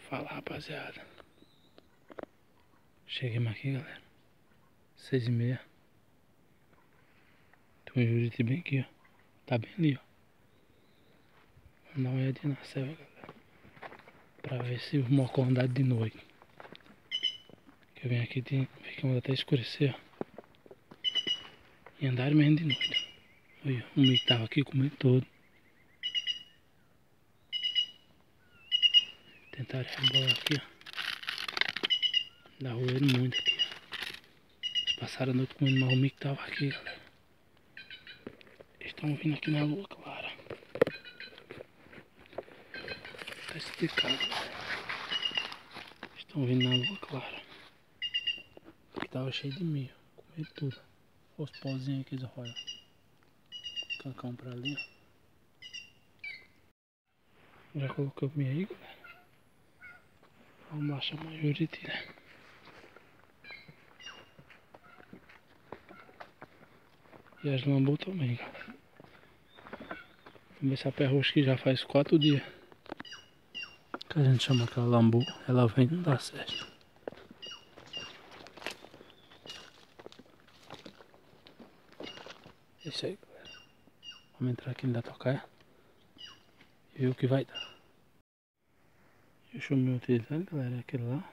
Fala, rapaziada. Cheguemos aqui, galera. 6h30. Tem um Juriti bem aqui, ó. Tá bem ali, ó. Vamos dar uma olhadinha na selva, galera. Pra ver se o mocó andar de noite. Que eu venho aqui, ficamos até escurecer, ó. E andaram mesmo de noite. Olha, o meio que tava aqui comigo todo. Tentaram rebolar aqui, ó. Dá roendo muito aqui, ó. Eles passaram a noite comendo, mas o meio que tava aqui, galera. Eles estão vindo aqui na lua clara. Tá explicado, galera. Estão vindo na lua clara. Aqui tava cheio de milho, comendo tudo. Olha os pozinhos aí que eles rolam. Cancão pra ali, ó. Já colocou o milho aí, galera. Vamos lá chamar o Juriti, né? E as lambu também, galera. Vamos ver se a pé roxa que já faz 4 dias que a gente chama aquela lambu, ela vem e não dá certo. É isso aí, galera. Vamos entrar aqui na tocaia e ver o que vai dar. Deixa eu me utilizar, galera, é aquele lá.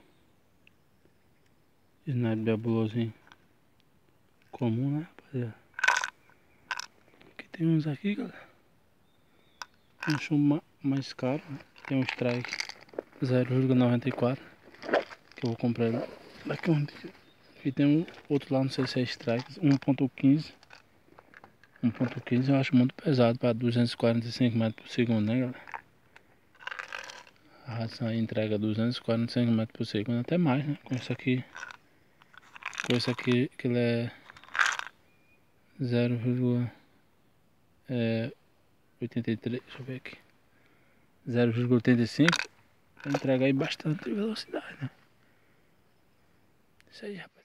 Sniper bebulosinho comum, né, rapaziada? Aqui tem uns aqui, galera. Um chumbo mais caro, né? Tem um strike 0,94 que eu vou comprar daqui a um dia. E tem um outro lá, não sei se é strike 1.15. 1.15 eu acho muito pesado para 245 metros por segundo, né, galera? A ração aí entrega 245 metros por segundo, até mais, né? Com isso aqui que ele é 0,83, deixa eu ver aqui, 0,85, vai entregar aí bastante velocidade, né? Isso aí, rapaz.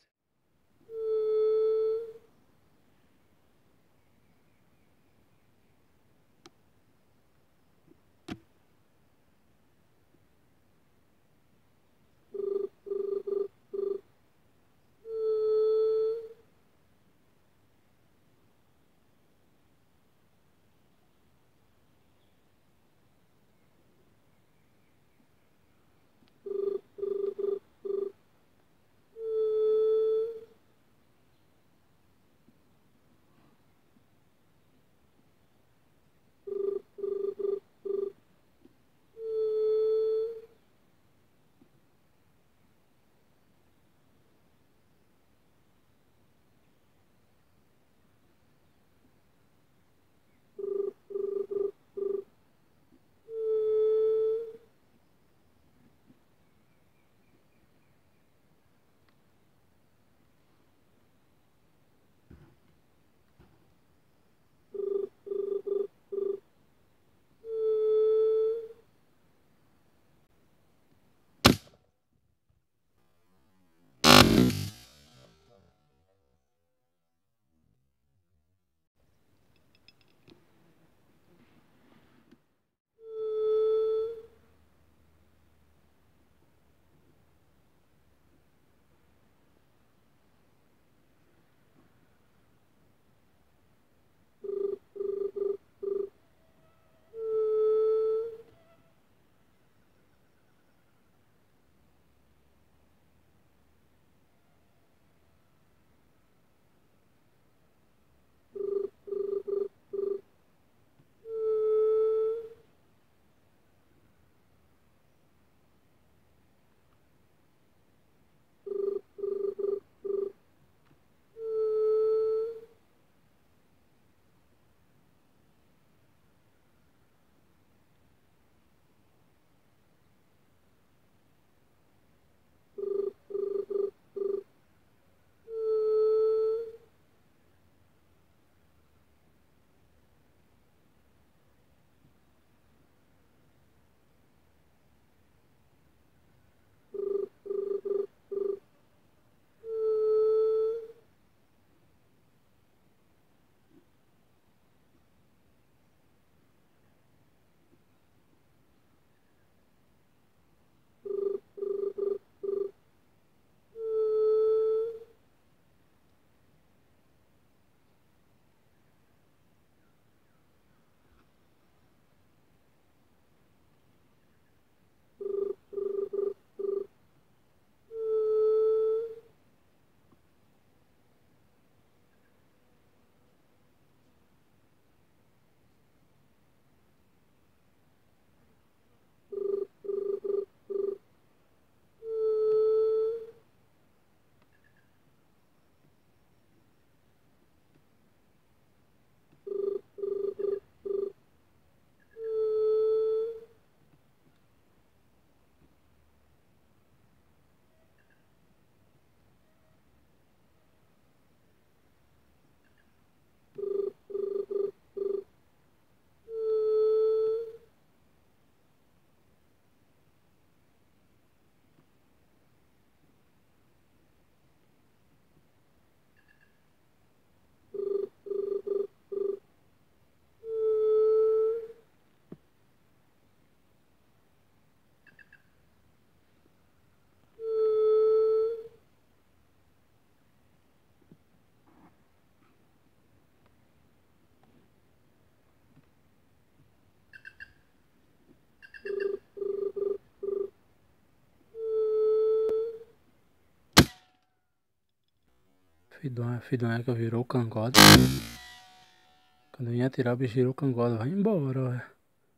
Fidoneca virou cangote. Quando eu ia tirar, o bicho virou cangote. Vai embora, olha.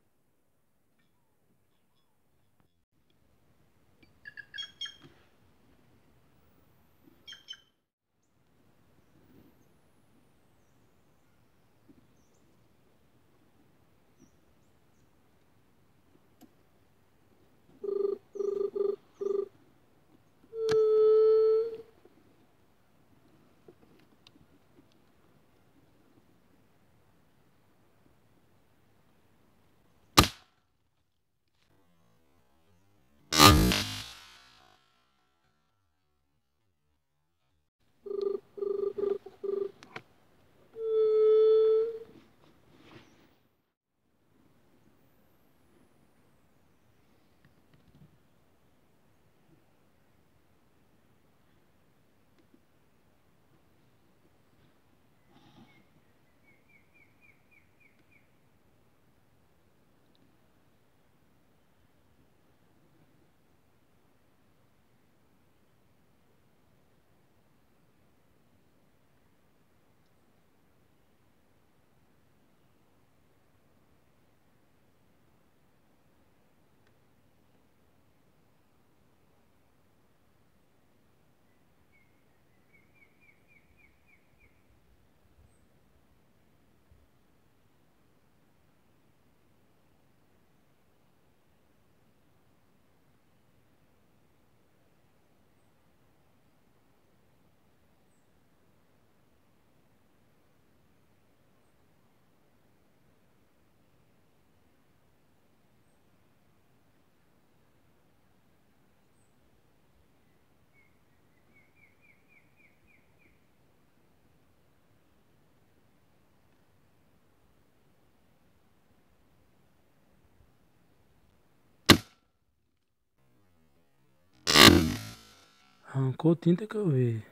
Arrancou tinta que eu vi.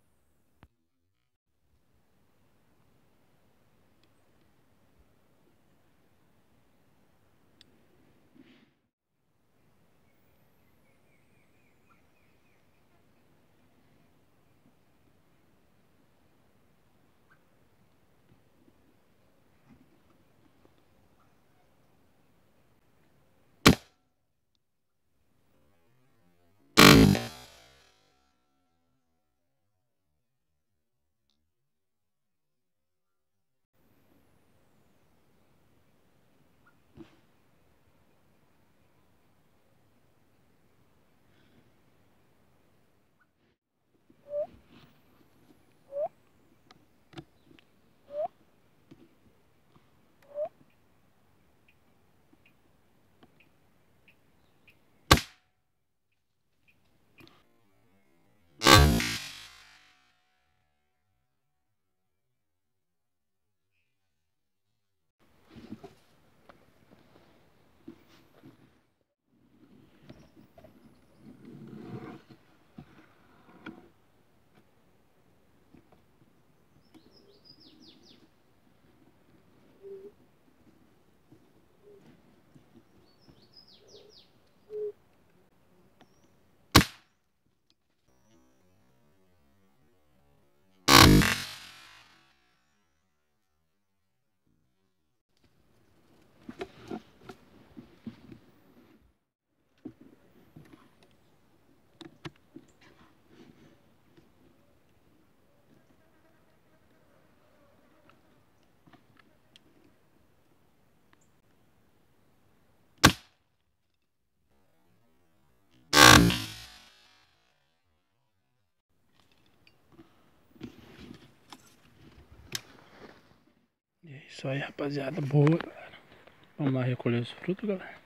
E é isso aí, rapaziada. Boa, galera. Vamos lá recolher os frutos, galera.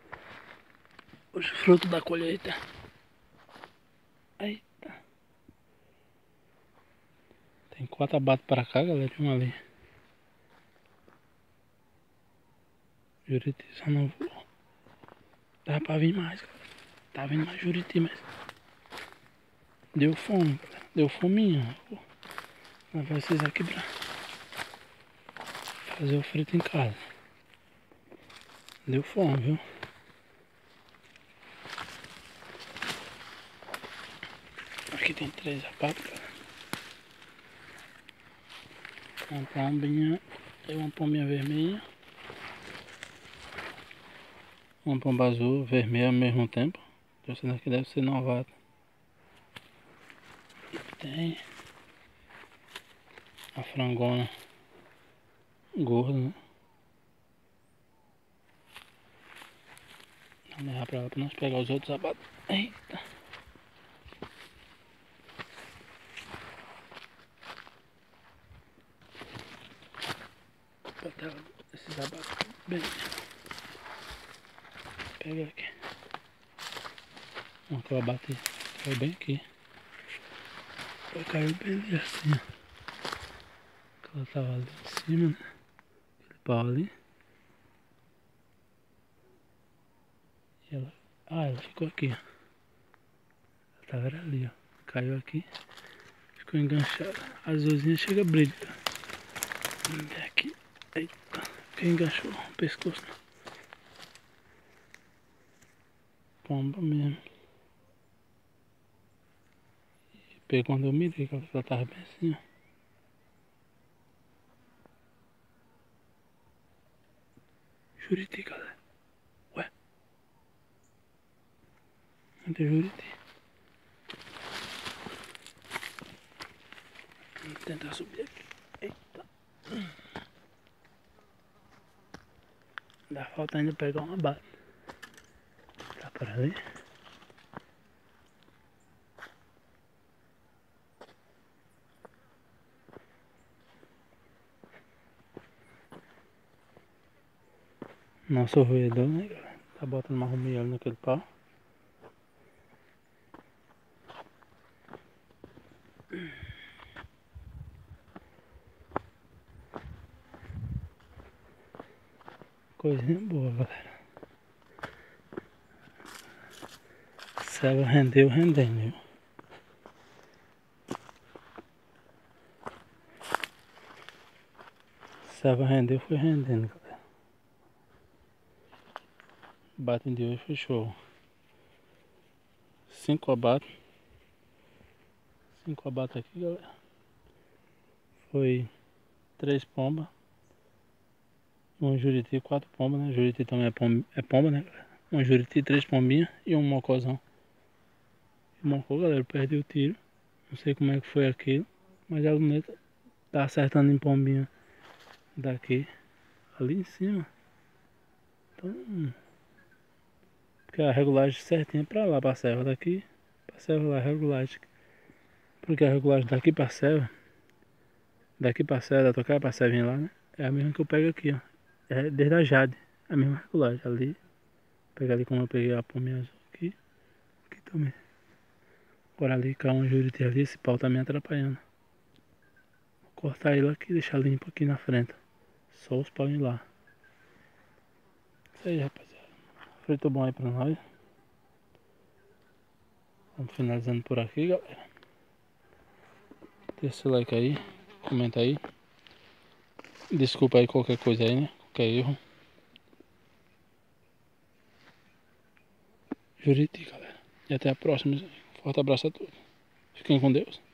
Os frutos da colheita. Eita. Tem 4 abates pra cá, galera. E uma ali. Juriti só não vou. Dá pra vir mais, galera. Tá vindo mais Juriti, mas deu fome, galera. Deu fominha. Vou levar esses aqui pra fazer o frito em casa. Deu fome, viu? Aqui tem 3 abates, galera. Uma pombinha e uma pombinha vermelha. Uma pomba azul, vermelha ao mesmo tempo. Essa daqui deve ser novata. E tem a frangona gorda, né? Vamos levar pra lá pra nós pegar os outros abates. Eita! Botar esses abates bem. Pega aqui. Uma que eu abati. Caiu bem aqui. Caiu bem ali assim, ó. Ela tava ali em cima, né? Aquele pau ali. E ela... ela ficou aqui, ó. Ela tava ali, ó. Caiu aqui. Ficou enganchada. A azulzinha chega a brilho, tá? Aqui. Eita. Quem enganchou o pescoço? Pomba mesmo. E pegou quando eu mirei, que ela tava bem assim, ó. Juriti, galera. Ué. Cadê Juriti? Vamos tentar subir aqui. Eita. Dá falta ainda pegar uma bala. Tá por ali. Nosso roedor, né, galera? Tá botando uma rumiela naquele pau. Coisinha boa, galera. Selva rendeu, rendendo, viu? Selva rendeu, foi rendendo, galera. O abate de hoje foi show. 5 abates. 5 abates aqui, galera. Foi 3 pombas. Um juriti, 4 pombas, né? Juriti também é pomba, né, galera? Um juriti, 3 pombinhas e um mocozão. O mocó, galera, perdeu o tiro. Não sei como é que foi aquilo. Mas a luneta tá acertando em pombinha daqui. Ali em cima. Então... porque a regulagem certinha pra lá, pra serva daqui. Pra serva lá, a regulagem. Porque a regulagem daqui pra serva. Daqui pra serva, da tocar pra servinha lá, né? É a mesma que eu pego aqui, ó. É desde a Jade. É a mesma regulagem. Ali. Pegar ali como eu peguei a pombinha azul aqui. Aqui também. Agora ali caiu um juriti ali, esse pau tá me atrapalhando. Vou cortar ele aqui e deixar limpo aqui na frente. Só os pauzinhos lá. Isso aí, rapaziada. Frito bom aí pra nós. Vamos finalizando por aqui, galera. Deixa seu like aí. Comenta aí. Desculpa aí qualquer coisa aí, né? Qualquer erro. Juriti, galera. E até a próxima. Forte abraço a todos. Fiquem com Deus.